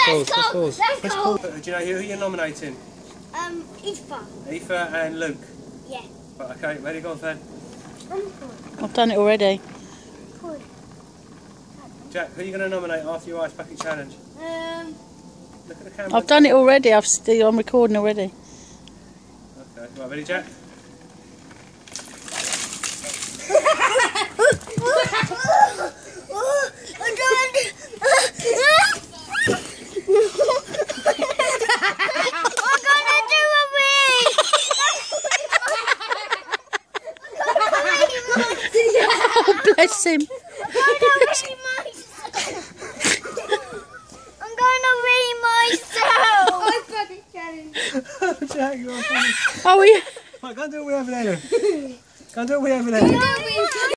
pause. Press pause. Let's go. Do you know who you're nominating? Aoife. Aoife and Luke. Yeah. Right, okay, ready, go on, Fern. I've done it already. Good. Jack, who are you going to nominate after your ice bucket challenge? Look at the camera. I've done it already. I'm recording already. Okay, right, ready, Jack? Oh, bless him. I'm going to wee myself. Jack, you're funny. Oh, yeah. Right, go and do a wee over there. Go and do a wee over there.